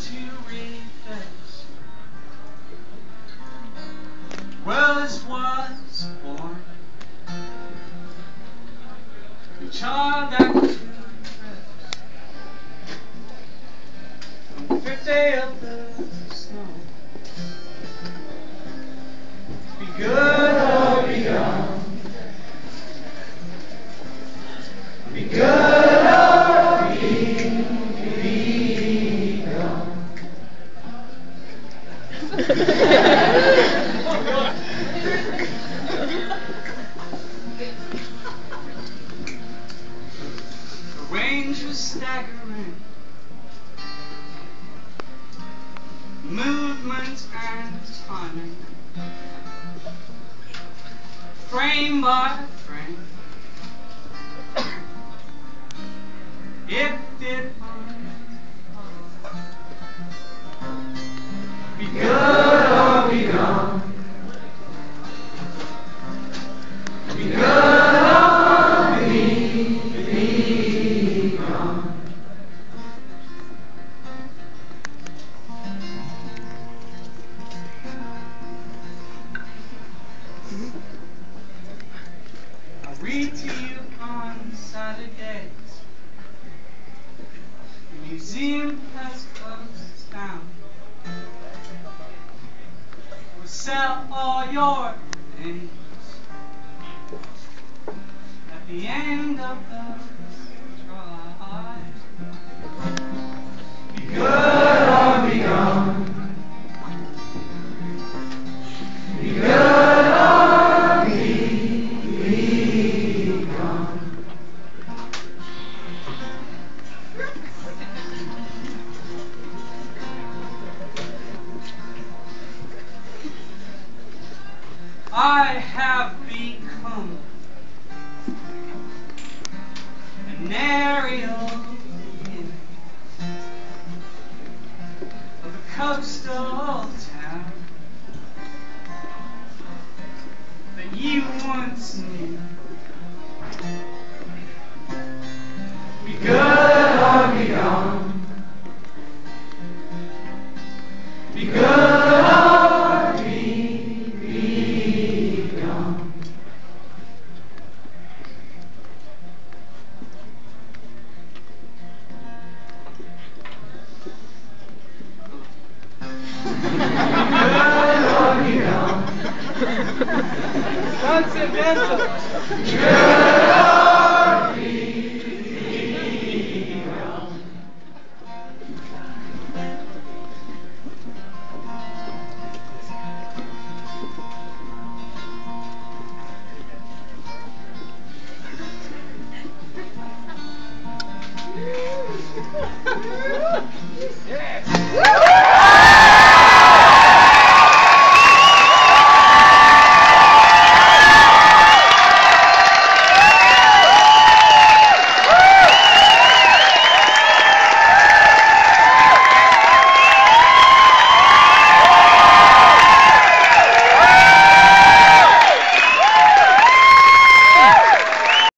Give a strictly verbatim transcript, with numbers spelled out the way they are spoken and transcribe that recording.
to reface. Rose was born, the child that was to rest. On the fifth day of the snow, be good or be gone. Be good or be, be gone. The range was staggering, movement and timing, frame by frame. It did be good or be gone. Be good or be, be gone. I'll read to you on Saturdays. The museum has closed down. We'll sell all your things at the end of the drive. Be good or be gone. Be good or be, be gone. I have become an aerial image of a coastal town that you once knew. Be good or be gone. Be good or be, be gone. Good or be gone. Transcendental. Good or